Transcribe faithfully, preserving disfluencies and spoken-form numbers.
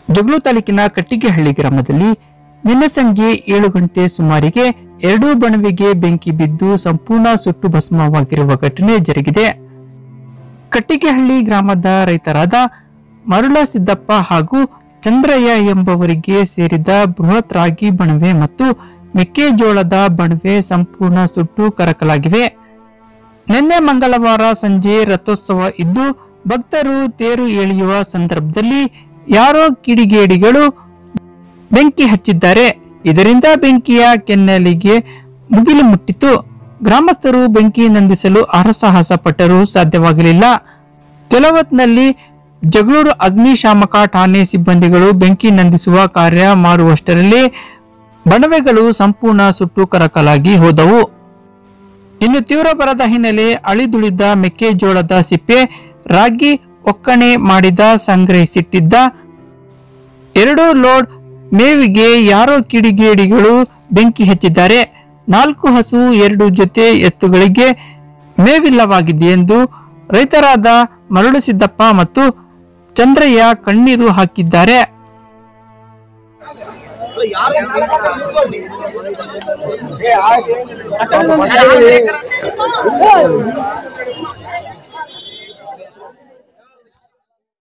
ಜಗಳೂರು ತಾಲೂಕಿನ ಕಟ್ಟಿಗೆಹಳ್ಳಿ ಗ್ರಾಮದಲ್ಲಿ ನಿನ್ನೆ ಸಂಜೆ ಏಳು ಗಂಟೆ ಸುಮಾರಿಗೆ ಎರಡೂ ಬಣವೆಗೆ ಬೆಂಕಿ ಬಿದ್ದು ಸಂಪೂರ್ಣ ಸುಟ್ಟು ಭಸ್ಮವಾಗಿರುವ ಘಟನೆ ಜರುಗಿದೆ. ಕಟ್ಟಿಗೆಹಳ್ಳಿ ಗ್ರಾಮದ ರೈತರಾದ ಮರುಳಸಿದ್ದಪ್ಪ ಹಾಗೂ ಚಂದ್ರಯ್ಯ ಎಂಬವರಿಗೆ ಸೇರಿದ ಬೃಹತ್ ರಾಗಿ ಬಣವೆ ಮತ್ತು ಮೆಕ್ಕೆಜೋಳದ ಬಣವೆ ಸಂಪೂರ್ಣ ಸುಟ್ಟು ಕರಕಲಾಗಿವೆ. ನಿನ್ನೆ ಮಂಗಳವಾರ ಸಂಜೆ ರಥೋತ್ಸವ ಇದ್ದು ಭಕ್ತರು ತೇರು ಎಳೆಯುವ ಸಂದರ್ಭದಲ್ಲಿ ಯಾರೋ ಕಿಡಿಗೇಡಿಗಳು ಬೆಂಕಿ ಹಚ್ಚಿದ್ದಾರೆ. ಇದರಿಂದ ಬೆಂಕಿಯ ಕೆನ್ನೆಲಿಗೆ ಮುಗಿಲು ಮುಟ್ಟಿತು. ಗ್ರಾಮಸ್ಥರು ಬೆಂಕಿ ನಂದಿಸಲು ಹರಸಾಹಸ ಪಟ್ಟರೂ ಸಾಧ್ಯವಾಗಲಿಲ್ಲ. ಕೆಲವೊತ್ತಿನಲ್ಲಿ ಜಗಳೂರು ಅಗ್ನಿಶಾಮಕ ಠಾಣೆ ಸಿಬ್ಬಂದಿಗಳು ಬೆಂಕಿ ನಂದಿಸುವ ಕಾರ್ಯ ಮಾಡುವಷ್ಟರಲ್ಲಿ ಬಣವೆಗಳು ಸಂಪೂರ್ಣ ಸುಟ್ಟು ಕರಕಲಾಗಿ ಹೋದವು. ಇನ್ನು ತೀವ್ರ ಬರದ ಹಿನ್ನೆಲೆ ಅಳಿದುಳಿದ ಮೆಕ್ಕೆಜೋಳದ ಸಿಪ್ಪೆ, ರಾಗಿ ಒಕ್ಕಣೆ ಮಾಡಿದ ಸಂಗ್ರಹಿಸಿಟ್ಟಿದ್ದ ಎರಡು ಲೋಡ್ ಮೇವಿಗೆ ಯಾರೋ ಕಿಡಿಗೇಡಿಗಳು ಬೆಂಕಿ ಹಚ್ಚಿದ್ದಾರೆ. ನಾಲ್ಕು ಹಸು, ಎರಡು ಜೊತೆ ಎತ್ತುಗಳಿಗೆ ಮೇವಿಲ್ಲವಾಗಿದೆ ಎಂದು ರೈತರಾದ ಮರುಳಸಿದ್ದಪ್ಪ ಮತ್ತು ಚಂದ್ರಯ್ಯ ಕಣ್ಣೀರು ಹಾಕಿದ್ದಾರೆ.